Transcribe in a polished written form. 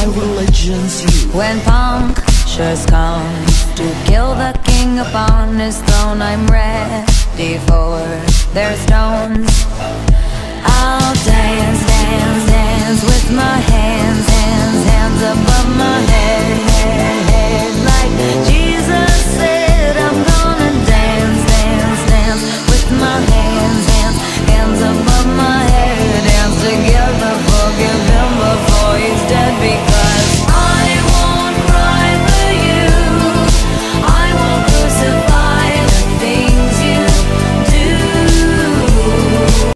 religion's you. When punctures come to kill the king upon his throne, I'm ready for their stones.